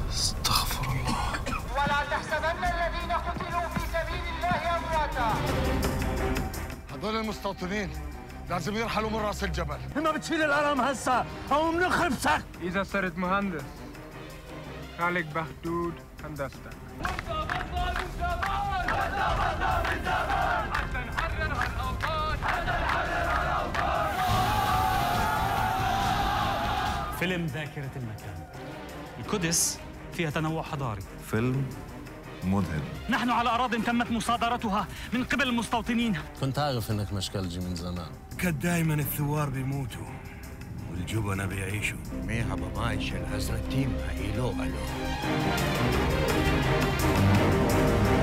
استغفر الله. ولا تحسبن الذين قتلوا في سبيل الله أمواتا. هذول المستوطنين لازم يرحلوا من راس الجبل. ما بتشيل العلم هسه او بنخبسك. إذا صرت مهندس خالق بخدود هندستك. فيلم ذاكرة المكان. القدس فيها تنوع حضاري. فيلم مذهل. نحن على أراضٍ تمت مصادرتها من قبل المستوطنين. كنت عارف إنك مشكلجي من زمان. كان دايما الثوار بيموتوا والجبنة بيعيشوا. ميها بمايش الأزرتيم هايلو ألو.